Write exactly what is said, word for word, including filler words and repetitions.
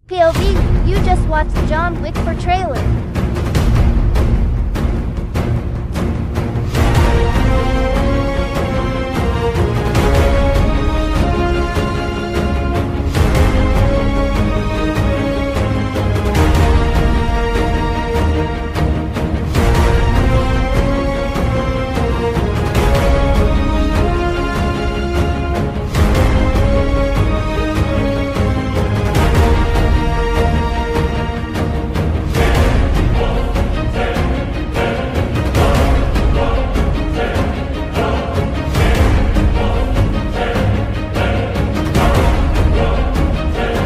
P O V, you just watched John Wick for trailer.